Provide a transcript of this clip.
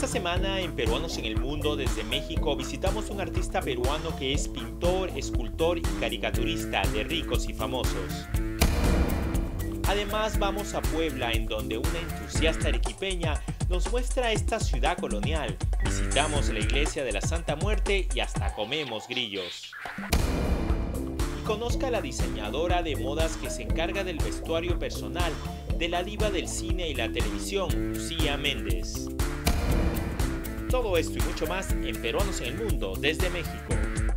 Esta semana en Peruanos en el Mundo desde México visitamos un artista peruano que es pintor, escultor y caricaturista de ricos y famosos. Además vamos a Puebla, en donde una entusiasta arequipeña nos muestra esta ciudad colonial. Visitamos la iglesia de la Santa Muerte y hasta comemos grillos. Y conozca a la diseñadora de modas que se encarga del vestuario personal de la diva del cine y la televisión, Lucía Méndez. Todo esto y mucho más en Peruanos en el Mundo desde México.